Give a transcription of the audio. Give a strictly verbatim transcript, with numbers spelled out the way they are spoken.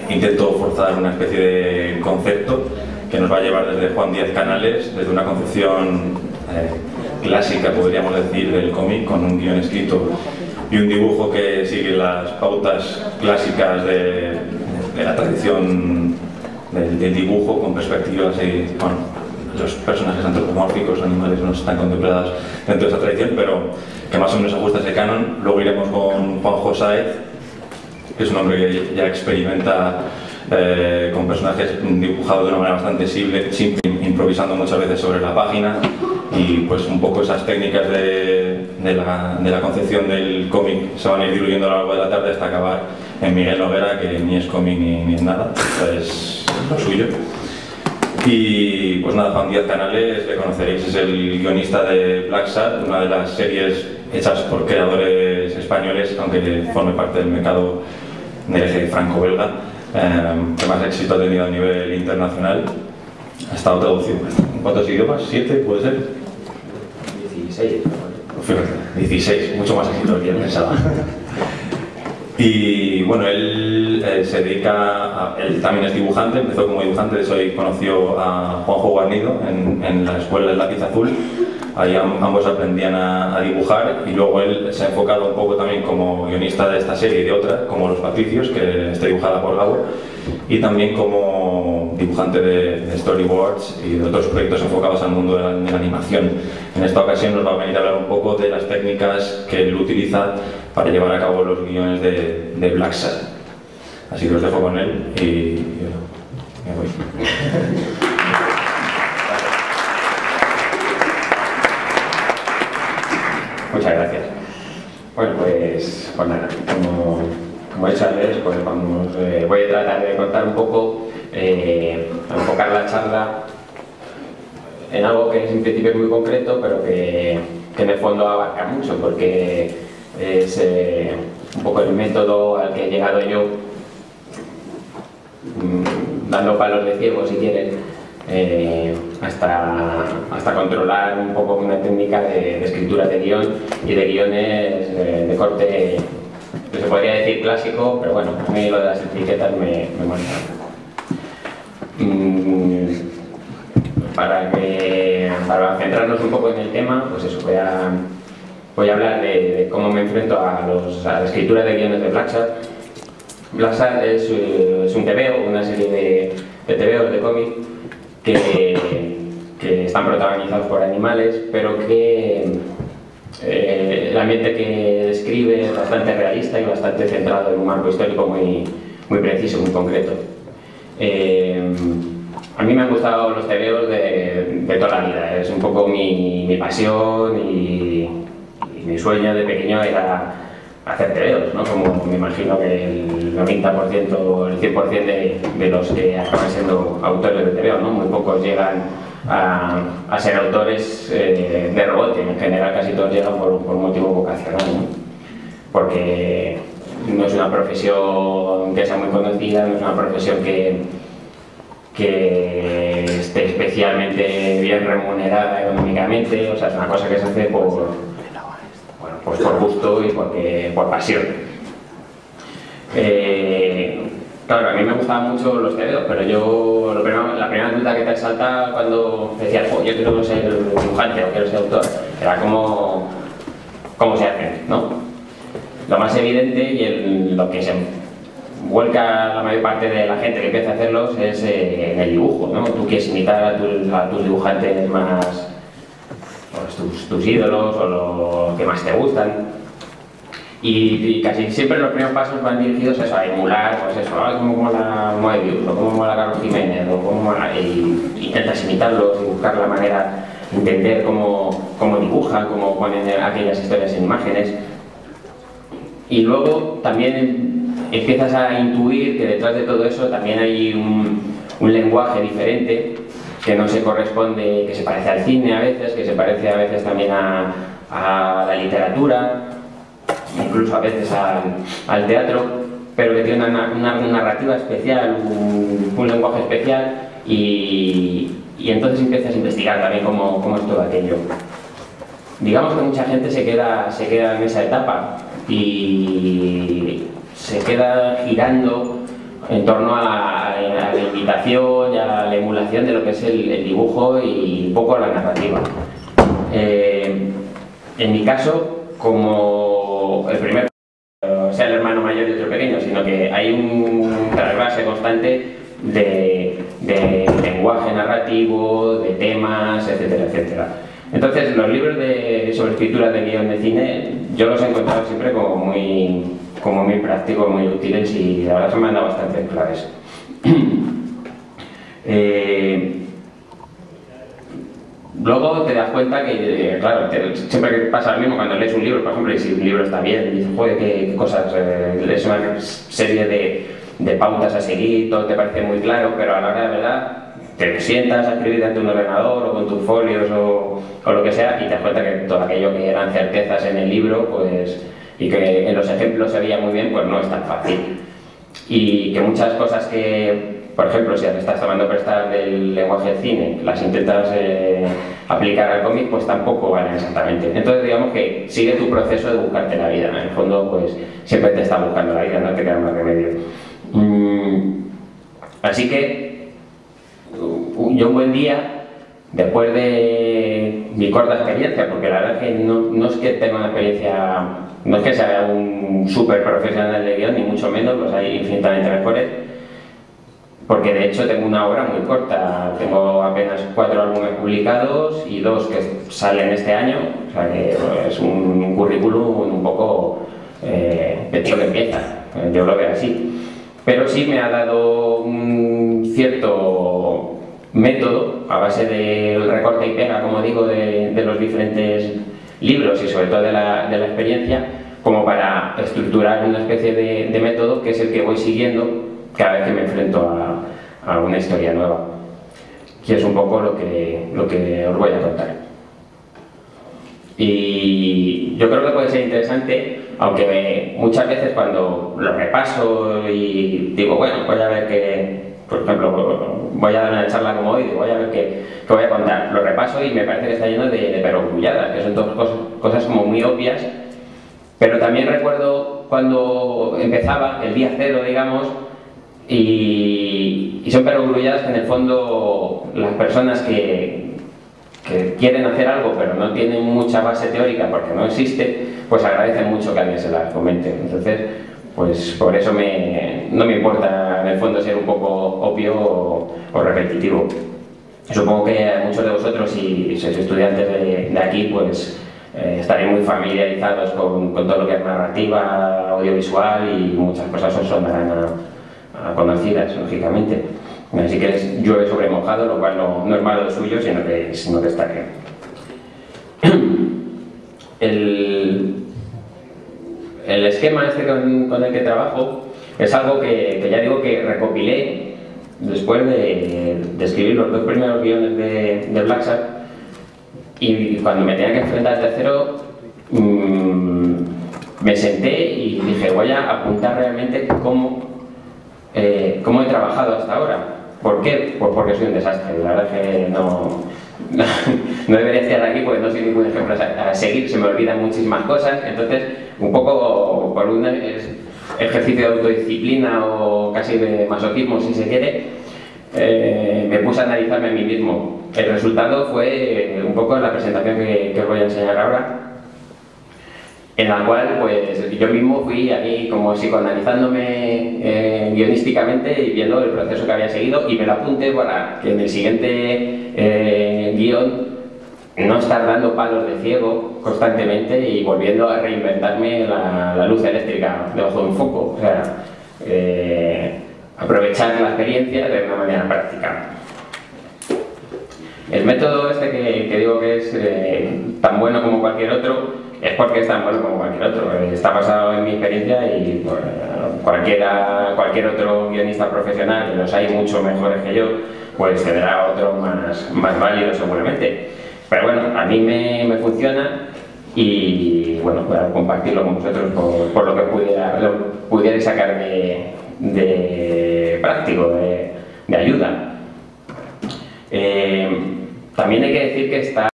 intento forzar una especie de concepto que nos va a llevar desde Juan Díaz Canales, desde una concepción eh, clásica, podríamos decir, del cómic, con un guión escrito y un dibujo que sigue las pautas clásicas de, de la tradición del, del dibujo, con perspectivas y, bueno, los personajes antropomórficos, los animales no están contemplados dentro de esa tradición, pero que más o menos ajusta ese canon. Luego iremos con Juanjo Sáez, que es un hombre que ya experimenta eh, con personajes dibujados de una manera bastante simple, simple, improvisando muchas veces sobre la página, y pues un poco esas técnicas de, de, la, de la concepción del cómic se van a ir diluyendo a lo largo de la tarde hasta acabar en Miguel Noguera, que ni es cómic ni, ni es nada, es lo suyo. Y pues nada, Juan Díaz Canales, le conoceréis, es el guionista de Black Sad, una de las series hechas por creadores españoles, aunque forme parte del mercado del eje franco-belga, eh, que más éxito ha tenido a nivel internacional. Ha estado traducido en cuántos idiomas, siete puede ser. dieciséis. Fíjate, dieciséis, mucho más éxito del que yo pensaba. Y bueno, él eh, se dedica, a, él también es dibujante, empezó como dibujante, de eso ahí conoció a Juanjo Guarnido en, en la escuela del lápiz azul. Ahí ambos aprendían a, a dibujar, y luego él se ha enfocado un poco también como guionista de esta serie y de otra, como Los Patricios, que está dibujada por Gabo, y también como dibujante de, de storyboards y de otros proyectos enfocados al mundo de la, de la animación. En esta ocasión nos va a venir a hablar un poco de las técnicas que él utiliza para llevar a cabo los guiones de, de Black Sad. Así que os dejo con él y, y me voy. Muchas gracias. Bueno, pues, pues nada, como, como he dicho antes, pues vamos, eh, voy a tratar de contar un poco, eh, enfocar la charla en algo que es en principio muy concreto, pero que, que en el fondo abarca mucho, porque es eh, un poco el método al que he llegado yo, mmm, dando palos de ciego si quieren, Eh, hasta, hasta controlar un poco una técnica de, de escritura de guión y de guiones de, de corte que se podría decir clásico, pero bueno, a mí lo de las etiquetas me, me molesta. Mm, para, que, para centrarnos un poco en el tema, pues eso, voy a, voy a hablar de, de cómo me enfrento a, los, a la escritura de guiones de Black Sad. Black Sad es, es un tebeo, una serie de, de tebeos de cómic Que, que están protagonizados por animales, pero que eh, el ambiente que describe es bastante realista y bastante centrado en un marco histórico muy, muy preciso, muy concreto. Eh, a mí me han gustado los tebeos de, de toda la vida, es un poco mi, mi pasión, y, y mi sueño de pequeño era hacer tebeos, ¿no? Como me imagino que el noventa por ciento o el cien por ciento de, de los que acaban siendo autores de tebeos, ¿no? Muy pocos llegan a, a ser autores eh, de rebote, en general casi todos llegan por, por motivo vocacional, ¿no? Porque no es una profesión que sea muy conocida, no es una profesión que, que esté especialmente bien remunerada económicamente, o sea, es una cosa que se hace por pues por gusto y porque, por pasión. Eh, claro, a mí me gustaban mucho los tebeos, pero yo, lo primero, la primera duda que te salta cuando decías, oh, yo quiero ser dibujante o quiero ser autor, era cómo, cómo se hacen, ¿no? Lo más evidente y el, lo que se vuelca la mayor parte de la gente que empieza a hacerlos es eh, en el dibujo, ¿no? Tú quieres imitar a tus, a tus dibujantes más, pues, tus, tus ídolos o lo que más te gustan, y, y casi siempre los primeros pasos van dirigidos a eso, a emular, pues eso, ¿no? Cómo mola Moebius, o cómo mola Carlos Jiménez, o cómo mola, y intentas imitarlos y buscar la manera, entender cómo, cómo dibujan, cómo ponen aquellas historias en imágenes, y luego también empiezas a intuir que detrás de todo eso también hay un, un lenguaje diferente que no se corresponde, que se parece al cine a veces, que se parece a veces también a, a la literatura, incluso a veces al, al teatro, pero que tiene una, una, una narrativa especial, un, un lenguaje especial, y, y entonces empiezas a investigar también cómo, cómo es todo aquello. Digamos que mucha gente se queda, se queda en esa etapa y se queda girando en torno a la, a la imitación y a la emulación de lo que es el, el dibujo y un poco la narrativa. Eh, en mi caso, como el primer, o sea el hermano mayor y otro pequeño, sino que hay un trasvase constante de, de lenguaje narrativo, de temas, etcétera, etcétera. Entonces, los libros de, sobre escritura de guión de cine, yo los he encontrado siempre como muy, como muy prácticos, muy útiles y la verdad se me han dado bastante claves. eh, Luego te das cuenta que, claro, te, siempre que pasa lo mismo cuando lees un libro, por ejemplo, y si un libro está bien, dices, joder, qué, qué cosas, eh, lees una serie de, de pautas a seguir, todo te parece muy claro, pero a la hora de verdad te sientas a escribir ante un ordenador o con tus folios o, o lo que sea y te das cuenta que todo aquello que eran certezas en el libro, pues, y que en los ejemplos se veía muy bien, pues no es tan fácil. Y que muchas cosas que, por ejemplo, si te estás tomando prestar del lenguaje del cine, las intentas eh, aplicar al cómic, pues tampoco valen exactamente. Entonces, digamos que sigue tu proceso de buscarte la vida. En el fondo, pues siempre te está buscando la vida, no te queda más remedio. Mm, así que, yo un buen día, después de mi corta experiencia, porque la verdad es que no, no es que tenga una experiencia, no es que sea un súper profesional de guión, ni mucho menos, los hay infinitamente mejores, porque de hecho tengo una obra muy corta, tengo apenas cuatro álbumes publicados y dos que salen este año, o sea que es un currículum un poco eh, de tío que empieza, yo lo veo así. Pero sí me ha dado un cierto método a base del recorte y pega, como digo, de, de los diferentes libros y sobre todo de la, de la experiencia, como para estructurar una especie de, de método que es el que voy siguiendo cada vez que me enfrento a, a una historia nueva. Y es un poco lo que, lo que os voy a contar. Y yo creo que puede ser interesante, aunque me, muchas veces cuando lo repaso y digo, bueno, voy a ver qué, por ejemplo, voy a dar una charla como hoy, voy a ver qué, qué voy a contar, lo repaso y me parece que está lleno de, de perogrulladas, que son todas cosas, cosas como muy obvias, pero también recuerdo cuando empezaba, el día cero, digamos, y, y son perogrulladas que en el fondo las personas que que quieren hacer algo pero no tienen mucha base teórica porque no existe, pues agradecen mucho que alguien se las comente. Entonces, pues por eso me, no me importa en el fondo ser un poco obvio o, o repetitivo. Supongo que muchos de vosotros, si sois estudiantes de, de aquí, pues eh, estaréis muy familiarizados con, con todo lo que es narrativa, audiovisual y muchas cosas os sonarán a, a conocidas, lógicamente. Así que es llueve sobre mojado, lo cual no, no es malo suyo, sino que, sino que está bien. El, el esquema este con, con el que trabajo es algo que, que ya digo que recopilé después de, de escribir los dos primeros guiones de, de Black Shark, y cuando me tenía que enfrentar al tercero mmm, me senté y dije, voy a apuntar realmente cómo, eh, cómo he trabajado hasta ahora. ¿Por qué? Pues porque soy un desastre. La verdad es que no, no, no debería estar aquí porque no soy ningún ejemplo a seguir, se me olvidan muchísimas cosas. Entonces, un poco por un ejercicio de autodisciplina o casi de masoquismo, si se quiere, eh, me puse a analizarme a mí mismo. El resultado fue un poco la presentación que, que os voy a enseñar ahora, en la cual pues yo mismo fui aquí como psicoanalizándome eh, guionísticamente y viendo el proceso que había seguido, y me lo apunté para que en el siguiente eh, guión no estar dando palos de ciego constantemente y volviendo a reinventarme la, la luz eléctrica debajo de un foco. O sea, eh, aprovechar la experiencia de una manera práctica. El método este que, que digo que es eh, tan bueno como cualquier otro es porque es tan bueno como cualquier otro. Está basado en mi experiencia y pues, cualquiera, cualquier otro guionista profesional, que los hay mucho mejores que yo, pues tendrá otro más, más válido seguramente. Pero bueno, a mí me, me funciona y bueno, voy a compartirlo con vosotros por, por lo que pudiera, lo pudierais sacar de, de práctico, de, de ayuda. Eh, también hay que decir que está